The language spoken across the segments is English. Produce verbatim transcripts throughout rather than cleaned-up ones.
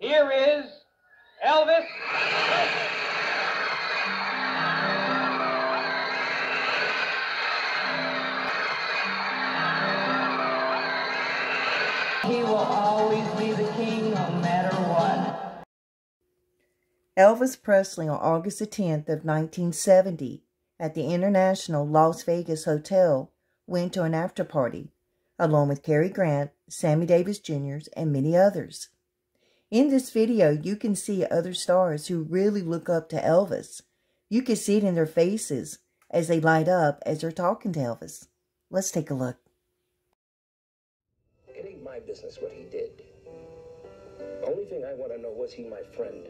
Here is Elvis Presley. He will always be the king no matter what. Elvis Presley on August the tenth of nineteen seventy at the International Las Vegas Hotel went to an after party along with Cary Grant, Sammy Davis Junior, and many others. In this video, you can see other stars who really look up to Elvis. You can see it in their faces as they light up as they're talking to Elvis. Let's take a look. It ain't my business what he did. The only thing I want to know, was he my friend?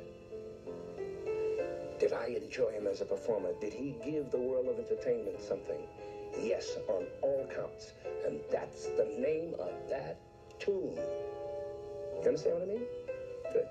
Did I enjoy him as a performer? Did he give the world of entertainment something? Yes, on all counts. And that's the name of that tune. You understand what I mean? Good.